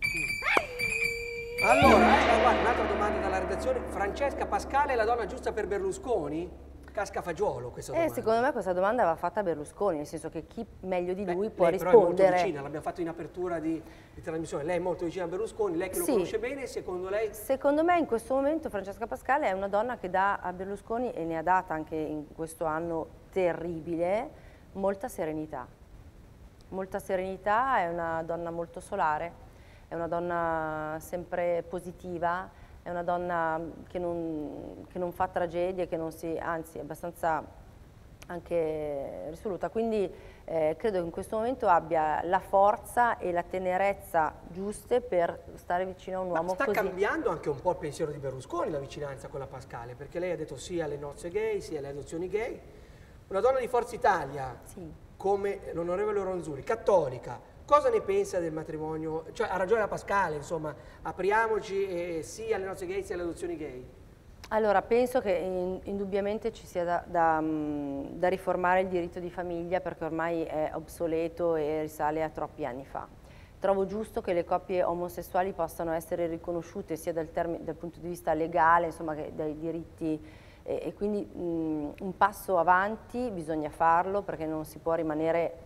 Allora, guarda, un'altra domanda dalla redazione. Francesca Pascale è la donna giusta per Berlusconi? Casca fagiolo questa domanda. Secondo me questa domanda va fatta a Berlusconi, nel senso che chi meglio di lui può lei però è molto rispondere. vicina, l'abbiamo fatto in apertura di trasmissione. Lei è molto vicina a Berlusconi, lei che lo conosce bene, secondo lei? Secondo me in questo momento Francesca Pascale è una donna che dà a Berlusconi, e ne ha data anche in questo anno terribile, molta serenità. Molta serenità, è una donna molto solare, è una donna sempre positiva, è una donna che non fa tragedie, che non si, anzi è abbastanza anche risoluta, quindi credo che in questo momento abbia la forza e la tenerezza giuste per stare vicino a un uomo così. Sta cambiando anche un po' il pensiero di Berlusconi, la vicinanza con la Pascale, perché lei ha detto sì alle nozze gay, sì alle adozioni gay. Una donna di Forza Italia, come l'onorevole Ronzulli, cattolica, cosa ne pensa del matrimonio? Cioè, ha ragione la Pascale, insomma, apriamoci sia alle nozze gay sia alle adozioni gay. Allora, penso che indubbiamente ci sia da riformare il diritto di famiglia, perché ormai è obsoleto e risale a troppi anni fa. Trovo giusto che le coppie omosessuali possano essere riconosciute sia dal punto di vista legale, insomma, che dai diritti, e quindi un passo avanti bisogna farlo, perché non si può rimanere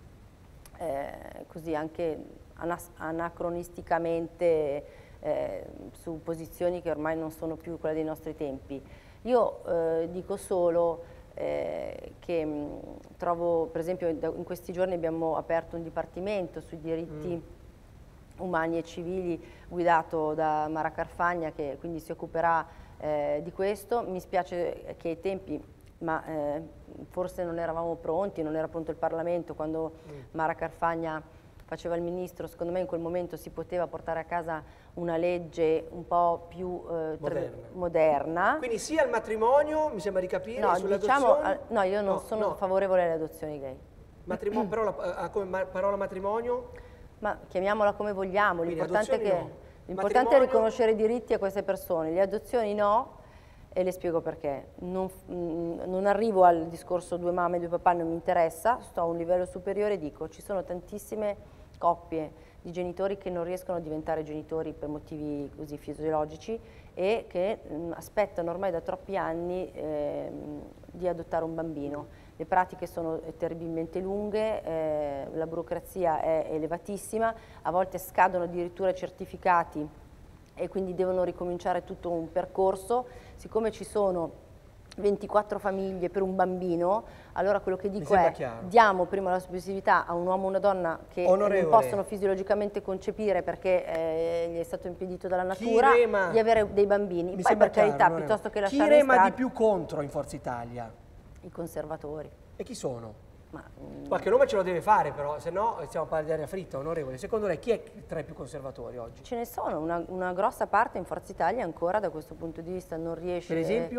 così anche anacronisticamente su posizioni che ormai non sono più quelle dei nostri tempi. Io dico solo che trovo, per esempio, in questi giorni abbiamo aperto un dipartimento sui diritti umani e civili guidato da Mara Carfagna, che quindi si occuperà di questo. Mi spiace che ai tempi, ma forse non eravamo pronti, non era pronto il Parlamento quando Mara Carfagna faceva il ministro. Secondo me in quel momento si poteva portare a casa una legge un po' più moderna. Quindi sia il matrimonio, mi sembra di capire, no, sulle diciamo, adozioni? no, io non sono favorevole alle adozioni gay. Però come parola matrimonio? Ma chiamiamola come vogliamo, l'importante Matrimonio... è riconoscere i diritti a queste persone. Le adozioni no, e le spiego perché. Non arrivo al discorso due mamme e due papà, non mi interessa, sto a un livello superiore e dico ci sono tantissime coppie di genitori che non riescono a diventare genitori per motivi così fisiologici e che aspettano ormai da troppi anni di adottare un bambino. Le pratiche sono terribilmente lunghe, la burocrazia è elevatissima, a volte scadono addirittura certificati e quindi devono ricominciare tutto un percorso. Siccome ci sono 24 famiglie per un bambino, allora quello che dico è diamo prima la possibilità a un uomo o una donna che non possono fisiologicamente concepire perché gli è stato impedito dalla natura di avere dei bambini. Poi per carità, piuttosto che lasciarli chi rema di più contro in Forza Italia? I conservatori. E chi sono? Qualche nome ce lo deve fare però, se no stiamo a parlare di aria fritta, onorevole. Secondo lei chi è tra i più conservatori oggi? Ce ne sono, una grossa parte in Forza Italia ancora da questo punto di vista non riesce... Per esempio?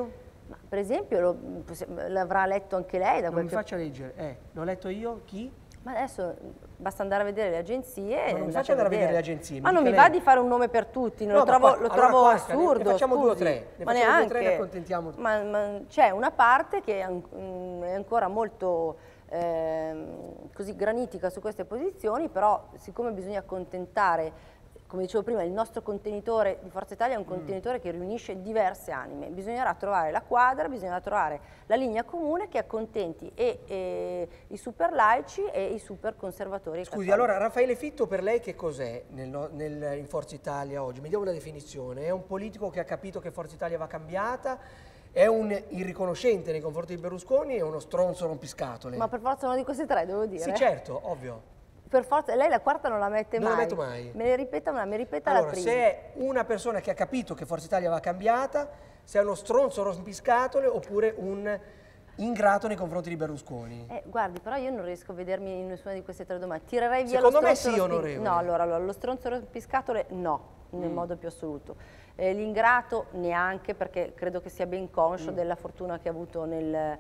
Ma per esempio l'avrà letto anche lei da Non qualche... mi faccia leggere, l'ho letto io, chi? Ma adesso basta andare a vedere le agenzie. Ma non mi faccia andare a vedere le agenzie. Ma non mi va di fare un nome per tutti, lo trovo assurdo. Ne facciamo scusi. 2 o 3, Ma neanche. 2 o 3 ne accontentiamo. Ma c'è una parte che è ancora molto così granitica su queste posizioni, però siccome bisogna accontentare, come dicevo prima, il nostro contenitore di Forza Italia è un contenitore che riunisce diverse anime, bisognerà trovare la quadra, bisognerà trovare la linea comune che accontenti e i super laici e i super conservatori. Scusi, allora Raffaele Fitto per lei che cos'è in Forza Italia oggi? Mi dia una definizione, è un politico che ha capito che Forza Italia va cambiata? È un irriconoscente nei confronti di Berlusconi e uno stronzo rompiscatole? Ma per forza uno di questi 3, devo dire. Sì, certo, ovvio. Per forza, lei la quarta non la mette mai. Non la metto mai. Me ne ripeta una, mi ripeta allora, la prima. Se è una persona che ha capito che Forza Italia va cambiata, se è uno stronzo rompiscatole oppure un ingrato nei confronti di Berlusconi. Guardi, però io non riesco a vedermi in nessuna di queste 3 domande. Tirerei via Secondo lo stronzo me sì, onorevole. No, allora, lo stronzo rompiscatole no, nel modo più assoluto. L'ingrato neanche, perché credo che sia ben conscio della fortuna che ha avuto nel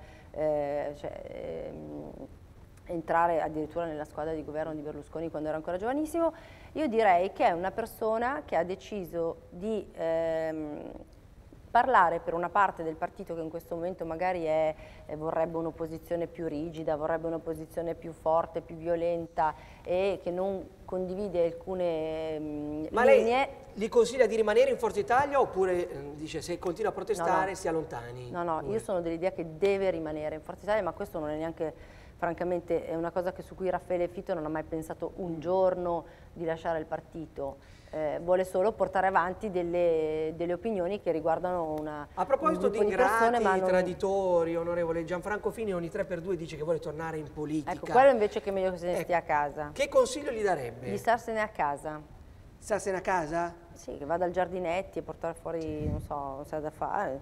entrare addirittura nella squadra di governo di Berlusconi quando era ancora giovanissimo. Io direi che è una persona che ha deciso di parlare per una parte del partito che in questo momento magari vorrebbe un'opposizione più rigida, vorrebbe un'opposizione più forte, più violenta e che non condivide alcune linee. Ma lei gli consiglia di rimanere in Forza Italia oppure dice se continua a protestare si allontani? No, io sono dell'idea che deve rimanere in Forza Italia, ma questo non è neanche, francamente, è una cosa su cui Raffaele Fitto non ha mai pensato un giorno di lasciare il partito. Vuole solo portare avanti delle opinioni che riguardano A proposito di ingrati, traditori, onorevole, Gianfranco Fini ogni 3x2 dice che vuole tornare in politica. Ecco, quello invece che è meglio che se ne stia a casa. Che consiglio gli darebbe? Di starsene a casa. Starsene a casa? Sì, che vada al Giardinetti e portare fuori, non so, non sa da fare.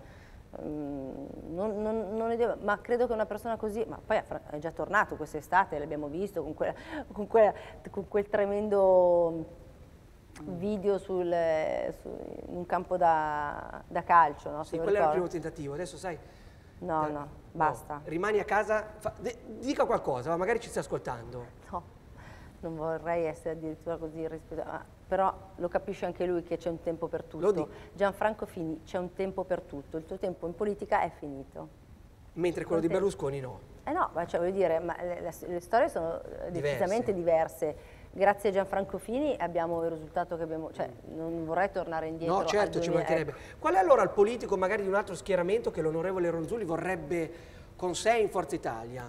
Ma credo che una persona così, ma poi è già tornato quest'estate, l'abbiamo visto con quel tremendo video in un campo da calcio, no? Sì, quello era il primo tentativo, adesso sai... No, basta. Rimani a casa, dica qualcosa, magari ci stai ascoltando. No, non vorrei essere addirittura così irrispettosa, però lo capisce anche lui che c'è un tempo per tutto. Gianfranco Fini, c'è un tempo per tutto, il tuo tempo in politica è finito. Mentre quello di Berlusconi no. No, ma cioè, voglio dire, ma le storie sono decisamente diverse. Grazie a Gianfranco Fini abbiamo il risultato che abbiamo, cioè non vorrei tornare indietro. No, certo, ci mancherebbe. Qual è allora il politico magari di un altro schieramento che l'onorevole Ronzulli vorrebbe con sé in Forza Italia?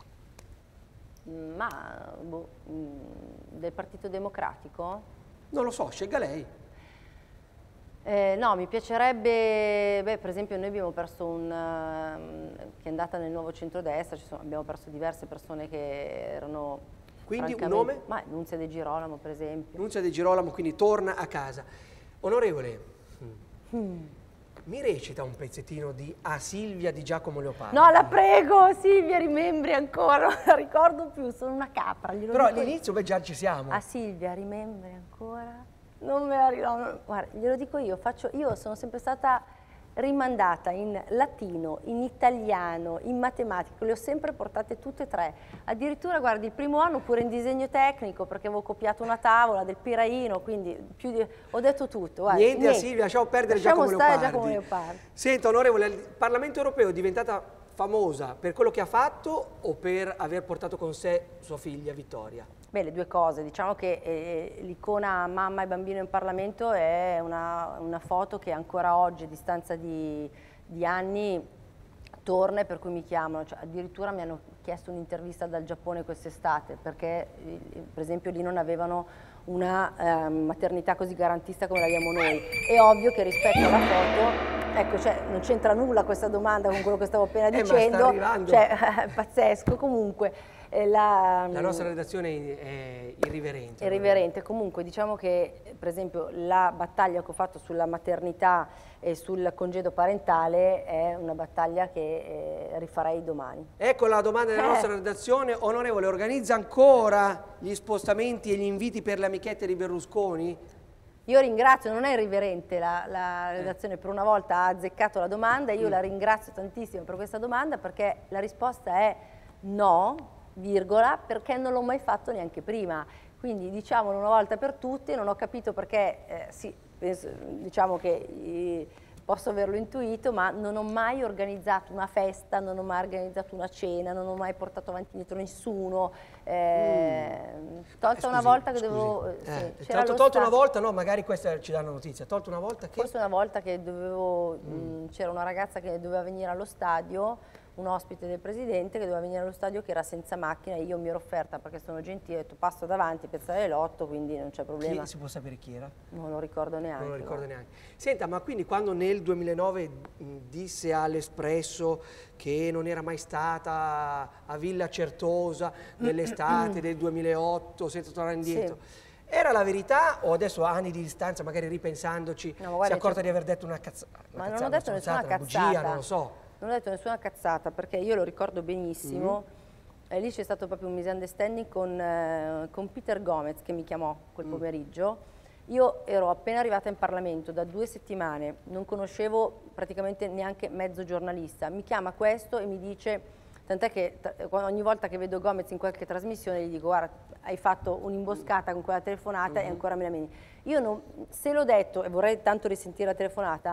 Ma del Partito Democratico? Non lo so, scelga lei. No, mi piacerebbe, per esempio noi abbiamo perso che è andata nel nuovo centrodestra, abbiamo perso diverse persone che erano... Quindi un nome? Ma Nunzia De Girolamo, per esempio. Nunzia De Girolamo, quindi torna a casa. Onorevole, mi recita un pezzettino di A Silvia di Giacomo Leopardi? No, la prego, Silvia, rimembri ancora, non la ricordo più, sono una capra. Però all'inizio, già ci siamo. A Silvia, rimembri ancora? Non me la ricordo. Guarda, glielo dico io sono sempre stata rimandata in latino, in italiano, in matematica, le ho sempre portate tutte e 3. Addirittura, guardi, il primo anno pure in disegno tecnico, perché avevo copiato una tavola del Piraino, quindi ho detto tutto. Guardi, niente a Silvia, lasciamo perdere Giacomo Leopardi. Senta, onorevole, il Parlamento europeo è diventata famosa per quello che ha fatto o per aver portato con sé sua figlia Vittoria? Beh, le due cose. Diciamo che l'icona mamma e bambino in Parlamento è una foto che ancora oggi, a distanza di anni, torna e per cui mi chiamano. Cioè, addirittura mi hanno chiesto un'intervista dal Giappone quest'estate, perché per esempio lì non avevano una maternità così garantista come l'abbiamo noi. È ovvio che rispetto alla foto, ecco, cioè, non c'entra nulla questa domanda con quello che stavo appena dicendo, cioè, pazzesco. Comunque la nostra redazione è irriverente. Irriverente. Comunque diciamo che per esempio la battaglia che ho fatto sulla maternità e sul congedo parentale è una battaglia che rifarei domani. Ecco la domanda della nostra redazione. Onorevole, organizza ancora gli spostamenti e gli inviti per le amichette di Berlusconi? Io ringrazio, non è irriverente la redazione, per una volta ha azzeccato la domanda, io la ringrazio tantissimo per questa domanda perché la risposta è no, virgola, perché non l'ho mai fatto neanche prima. Quindi diciamolo una volta per tutte, non ho capito perché, sì, diciamo che posso averlo intuito, ma non ho mai organizzato una festa, non ho mai organizzato una cena, non ho mai portato avanti dietro nessuno, tolta una volta che dovevo... tolto una volta, no, magari questa ci dà una notizia, tolto una volta che... Forse una volta che dovevo, c'era una ragazza che doveva venire allo stadio, un ospite del presidente che doveva venire allo stadio che era senza macchina e io mi ero offerta perché sono gentile, ho detto passo davanti, piazzale l'otto, quindi non c'è problema. Si può sapere chi era? Non lo ricordo neanche. Non lo ricordo neanche. Senta, ma quindi quando nel 2009 disse all'Espresso che non era mai stata a Villa Certosa nell'estate del 2008, senza tornare indietro, era la verità o adesso a anni di distanza, magari ripensandoci, si è accorta di aver detto una cazzata? Ma non ho detto nessuna cazzata. Bugia, non lo so. Non ho detto nessuna cazzata perché io lo ricordo benissimo. Lì c'è stato proprio un misunderstanding con Peter Gomez che mi chiamò quel pomeriggio. Io ero appena arrivata in Parlamento da 2 settimane, non conoscevo praticamente neanche mezzo giornalista. Mi chiama questo e mi dice, tant'è che ogni volta che vedo Gomez in qualche trasmissione gli dico guarda hai fatto un'imboscata con quella telefonata e ancora me la meni. Io se l'ho detto e vorrei tanto risentire la telefonata,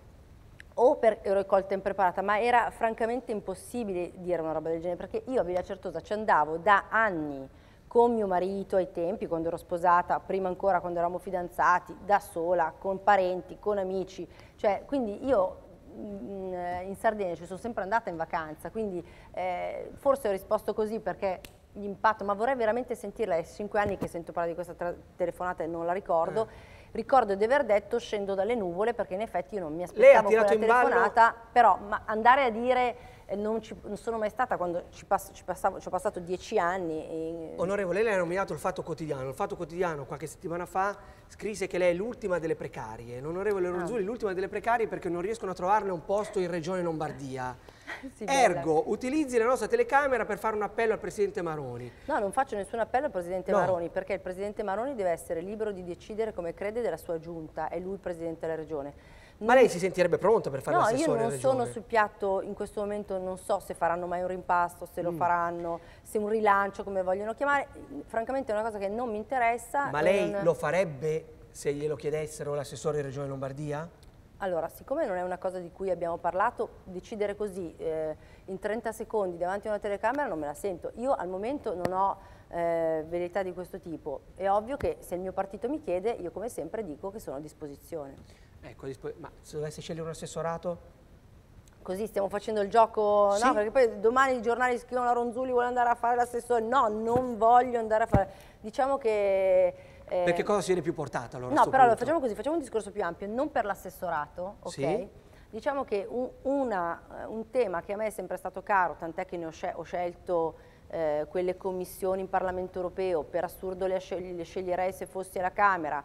o ero colta impreparata, ma era francamente impossibile dire una roba del genere, perché io a Villa Certosa ci andavo da anni con mio marito ai tempi, quando ero sposata, prima ancora quando eravamo fidanzati, da sola, con parenti, con amici, cioè quindi io in Sardegna ci sono sempre andata in vacanza, quindi forse ho risposto così perché l'impatto, ma vorrei veramente sentirla, è 5 anni che sento parlare di questa telefonata e non la ricordo. Ricordo di aver detto scendo dalle nuvole perché in effetti io non mi aspettavo quella telefonata, però andare a dire non sono mai stata quando ci ho passato 10 anni. Onorevole, lei ha nominato il Fatto Quotidiano. Il Fatto Quotidiano qualche settimana fa scrisse che lei è l'ultima delle precarie. L'onorevole Ronzulli è l'ultima delle precarie perché non riescono a trovarne un posto in Regione Lombardia. Sì, ergo, utilizzi la nostra telecamera per fare un appello al Presidente Maroni. No, non faccio nessun appello al Presidente Maroni perché il Presidente Maroni deve essere libero di decidere come crede della sua giunta, è lui il Presidente della Regione. Ma lei si sentirebbe pronta per fare l'assessore alla Regione? No, io non sono sul piatto in questo momento, non so se faranno mai un rimpasto, se lo faranno, se un rilancio, come vogliono chiamare. Francamente è una cosa che non mi interessa. Ma lei lo farebbe se glielo chiedessero l'assessore Regione Lombardia? Allora, siccome non è una cosa di cui abbiamo parlato, decidere così in 30 secondi davanti a una telecamera non me la sento. Io al momento non ho verità di questo tipo. È ovvio che se il mio partito mi chiede, io come sempre dico che sono a disposizione. Ecco, ma se dovessi scegliere un assessorato? Così stiamo facendo il gioco, sì. No, perché poi domani i giornali scrivono la Ronzulli vuole andare a fare l'assessore. No, non voglio andare a fare, diciamo che... Perché cosa si viene più portata allora? No, però allora, facciamo così, facciamo un discorso più ampio, non per l'assessorato, ok? Sì. Diciamo che un tema che a me è sempre stato caro, tant'è che ne ho scelto quelle commissioni in Parlamento Europeo, per assurdo le sceglierei se fossi alla Camera,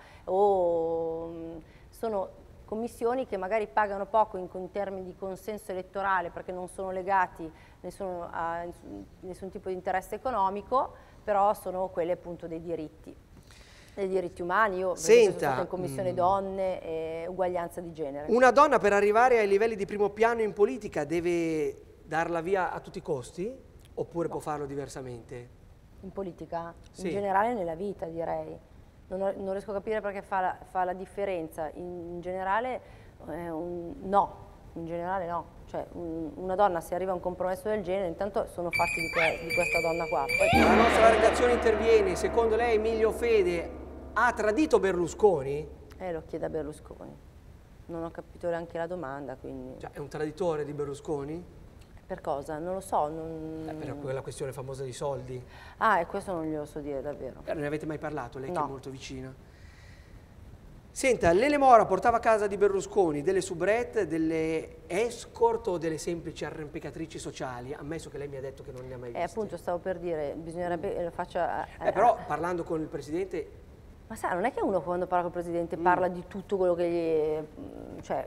sono commissioni che magari pagano poco in termini di consenso elettorale perché non sono legati a nessun tipo di interesse economico, però sono quelle appunto dei diritti umani. Io sono stata in commissione donne e uguaglianza di genere. Una donna per arrivare ai livelli di primo piano in politica deve darla via a tutti i costi oppure può farlo diversamente? In politica? Sì. In generale nella vita direi. Non riesco a capire perché fa la differenza. In generale no, in generale no. Cioè una donna se arriva a un compromesso del genere intanto sono fatti di questa donna qua. Poi, la nostra redazione interviene, secondo lei Emilio Fede ha tradito Berlusconi? Lo chiede a Berlusconi. Non ho capito neanche la domanda, quindi... Cioè, è un traditore di Berlusconi? Per cosa? Non lo so. Per quella questione famosa dei soldi. Ah, e questo non glielo so dire davvero. Non ne avete mai parlato, lei no. Che è molto vicina? Senta, Lele Mora portava a casa di Berlusconi delle soubrette, delle escort o delle semplici arrampicatrici sociali, ammesso che lei mi ha detto che non ne ha mai viste. Appunto, stavo per dire, bisognerebbe lo faccia... però parlando con il Presidente... Ma sai, non è che uno quando parla col Presidente parla di tutto quello che gli... Cioè,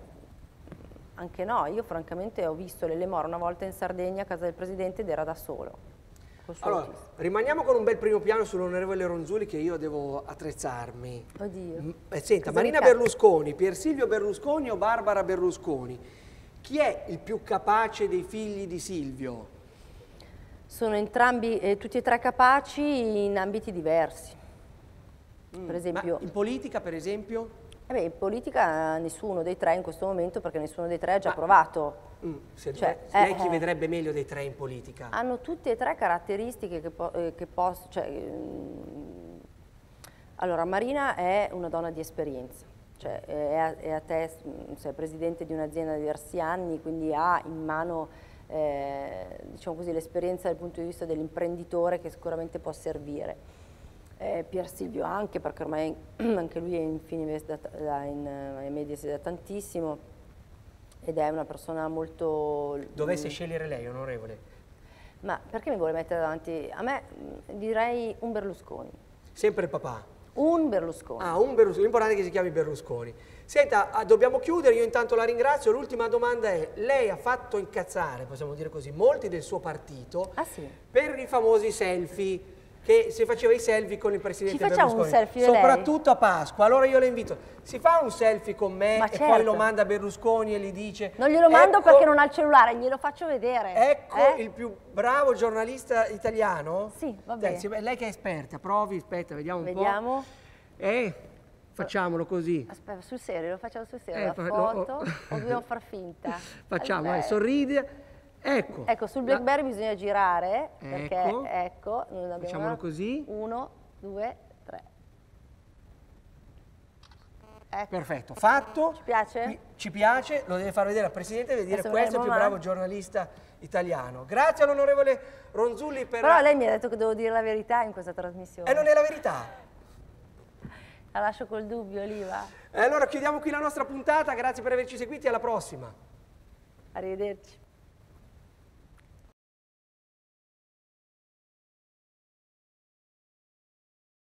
anche no, io francamente ho visto Lele Mora una volta in Sardegna a casa del Presidente ed era da solo. col suo Allora, autista. rimaniamo con un bel primo piano sull'onorevole Ronzulli che io devo attrezzarmi. Oddio. Senta, Cosa Marina mi capita? Berlusconi, Pier Silvio Berlusconi o Barbara Berlusconi? Chi è il più capace dei figli di Silvio? Sono entrambi, tutti e tre capaci in ambiti diversi. Per esempio, Ma in politica, per esempio? in politica nessuno dei tre in questo momento, perché nessuno dei tre ha già provato. Lei chi vedrebbe meglio dei tre in politica? Hanno tutte e tre caratteristiche che possono... allora, Marina è una donna di esperienza, cioè è a te, sei presidente di un'azienda da diversi anni, quindi ha in mano diciamo così, l'esperienza dal punto di vista dell'imprenditore che sicuramente può servire. Pier Silvio anche, perché ormai anche lui è in Fininvest in Mediaset da tantissimo ed è una persona molto... Dovesse scegliere lei, onorevole? Ma perché mi vuole mettere davanti? A me direi un Berlusconi. Sempre il papà? Un Berlusconi. Ah, un Berlusconi, l'importante è che si chiami Berlusconi. Senta, dobbiamo chiudere, io intanto la ringrazio. L'ultima domanda è, lei ha fatto incazzare, possiamo dire così, molti del suo partito per i famosi selfie, che si faceva i selfie con il presidente Berlusconi. Ci facciamo un selfie soprattutto a Pasqua. Allora io le invito, si fa un selfie con me e certo. poi lo manda a Berlusconi e gli dice... Non glielo mando perché non ha il cellulare, glielo faccio vedere. Ecco il più bravo giornalista italiano? Sì, va bene. Lei che è esperta, provi, aspetta, vediamo un po'. Vediamo. Facciamolo così. Aspetta, sul serio, lo facciamo sul serio, la no, foto, o dobbiamo far finta? Facciamo, sorride. Ecco. Ecco, sul BlackBerry bisogna girare, perché ecco, noi abbiamo facciamolo così. 1, 2, 3. Ecco. Perfetto, fatto. Ci piace? Ci piace, lo deve far vedere al Presidente, deve dire Adesso questo è il più bravo giornalista italiano. Grazie all'onorevole Ronzulli per... Però lei mi ha detto che devo dire la verità in questa trasmissione. E non è la verità. La lascio col dubbio, Oliva. E allora chiudiamo qui la nostra puntata, grazie per averci seguiti, alla prossima. Arrivederci.